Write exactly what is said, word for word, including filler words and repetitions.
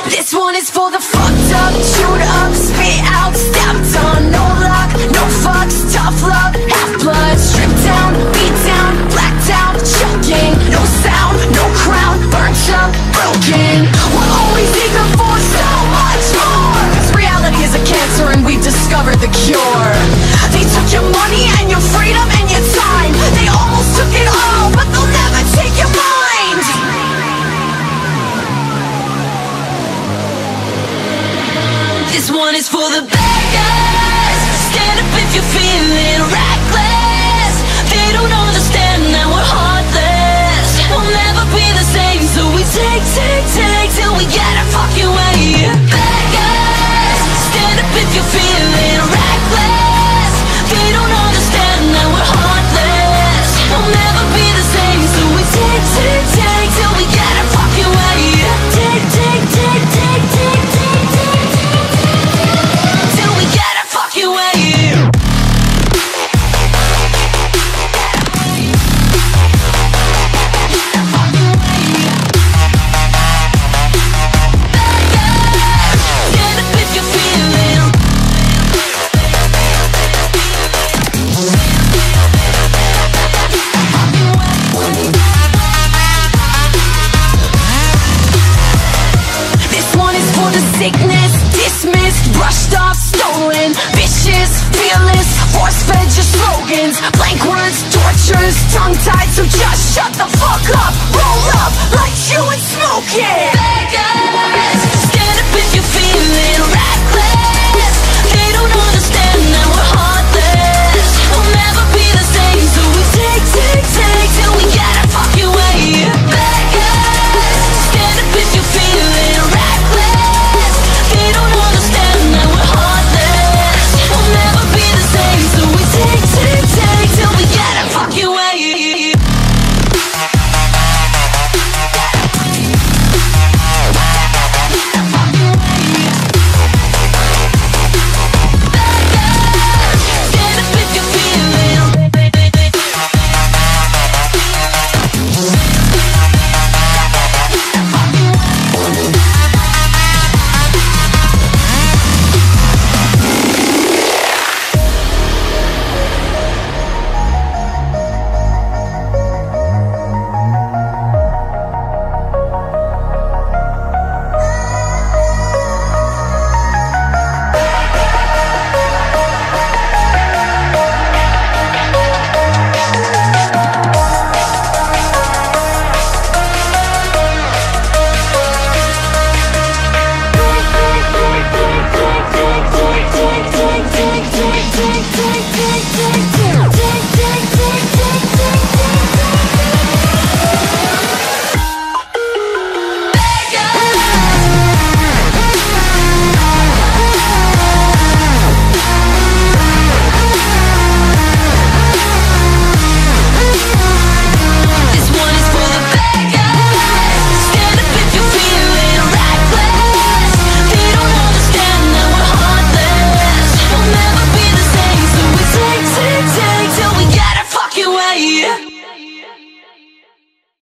This one is for the fucked up, chewed up, spit out, stepped on. No luck, no fucks, tough love, half blood, stripped down, beat down, blacked out, choking. No sound, no crown, burnt up, broken. We're always eager for so much more, 'cause reality is a cancer and we've discovered the cure. They took your money and your freedom and your time. They almost took it all, but they'll never take your mind. This one is for the bad guys. Stand up if you're feeling reckless. They don't understand that we're heartless. We'll never be the same, so we take, take, take till we get our fucking way. Bad guys, stand up if you're feeling reckless. They don't understand that we're heartless. We'll never be the same, so we take, take, take till we get our fucking way. Take, take, take, take, take, take, take, take, till we get our fucking way. Sickness, dismissed, brushed off, stolen. Vicious, fearless, force-fed your slogans. Blank words, tortures, tongue-tied, so just shut the fuck up. Roll up, light you and smoke it.